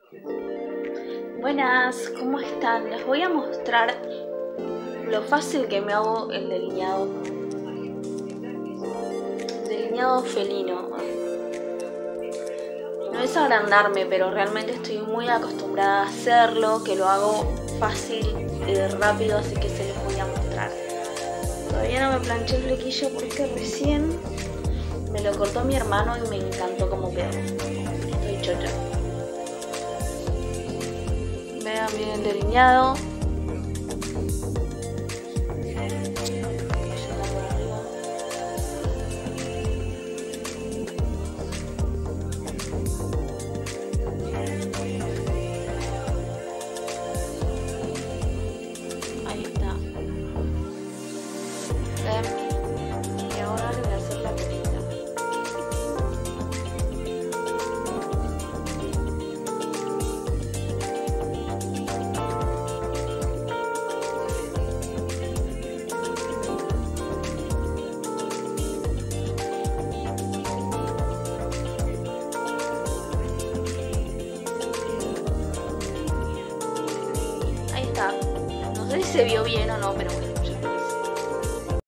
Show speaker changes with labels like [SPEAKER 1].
[SPEAKER 1] Buenas, ¿cómo están? Les voy a mostrar lo fácil que me hago el delineado felino. No es agrandarme, pero realmente estoy muy acostumbrada a hacerlo, que lo hago fácil y rápido, así que se los voy a mostrar. Todavía no me planché el flequillo porque recién me lo cortó mi hermano y me encantó cómo quedó. Estoy chocha. Vean bien el delineado. Ahí está. Y ahora le voy a hacer la colita. Ahí está. No sé si se vio bien o no, pero bueno.